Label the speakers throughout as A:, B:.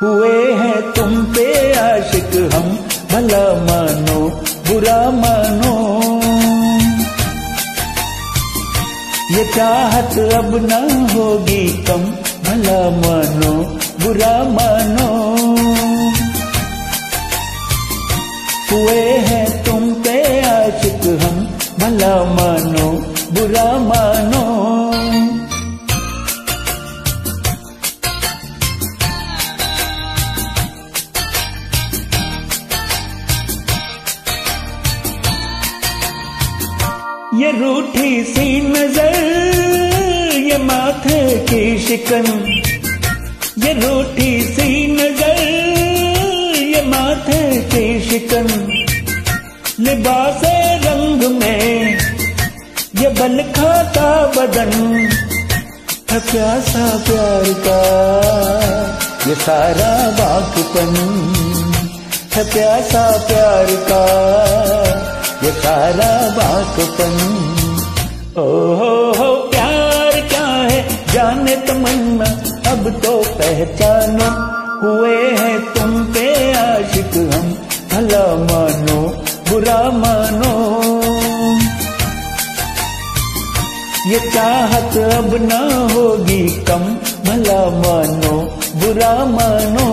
A: हुए हैं तुम पे आशिक हम, भला मानो बुरा मानो। ये चाहत अब ना होगी कम, भला मानो बुरा मानो। हुए हैं तुम पे आशिक हम, भला मानो बुरा मानो। ये रूठी सी नजर, ये माथे की शिकन, ये रूठी सी नजर, ये माथे की शिकन। लिबासे रंग में ये बल खाता बदन, है प्यासा प्यार का ये सारा बाकपन, है प्यासा प्यार का ये सारा बाकपन। ओ हो प्यार क्या है जाने तमन्ना, अब तो पहचानो। हुए हैं तुम पे आशिक हम, भला मानो बुरा मानो। ये चाहत अब ना होगी कम, भला मानो बुरा मानो।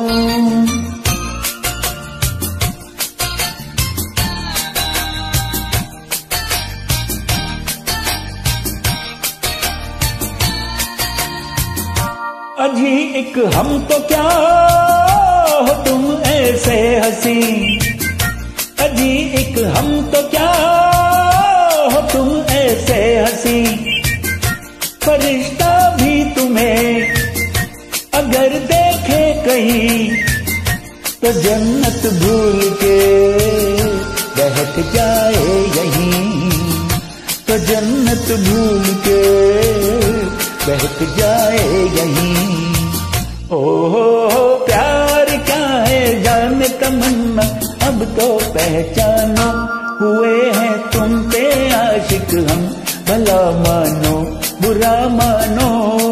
A: अजी एक हम तो क्या हो तुम ऐसे हंसी, अजी एक हम तो क्या हो तुम ऐसे हंसी। फरिश्ता भी तुम्हें अगर देखे कहीं, तो जन्नत भूल के बहक जाए यहीं, तो जन्नत भूल के बहक जाए यहीं। ओ प्यार क्या है जाने तमन्ना, अब तो पहचानो। हुए हैं तुम पे आशिक हम, भला मानो बुरा मानो।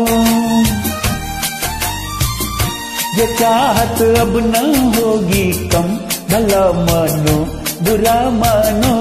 A: ये चाहत अब न होगी कम, भला मानो बुरा मानो।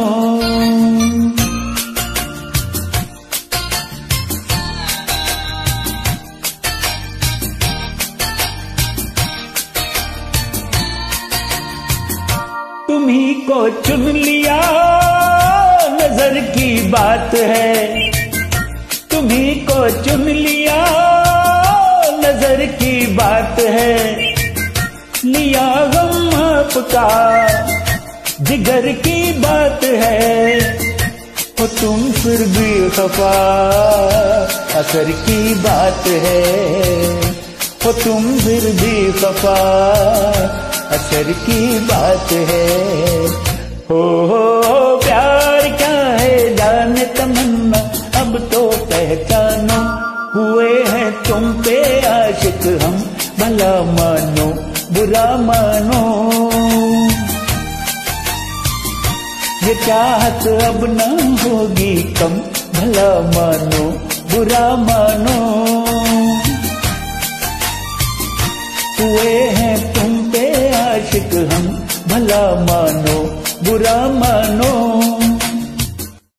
A: तुम्ही को चुन लिया नजर की बात है, तुम्ही को चुन लिया नजर की बात है। लिया गम आपका जिगर की बात है, हो तुम फिर भी खफा असर की बात है, हो तुम फिर भी खफा असर की बात है। हो प्यार क्या है जाने तमन्ना, अब तो पहचानो। हुए हैं तुम पे आशिक हम, भला मानो बुरा मानो। ये चाहत अब न होगी कम, भला मानो बुरा मानो। हुए हैं तुम पे आशिक हम, भला मानो बुरा मानो।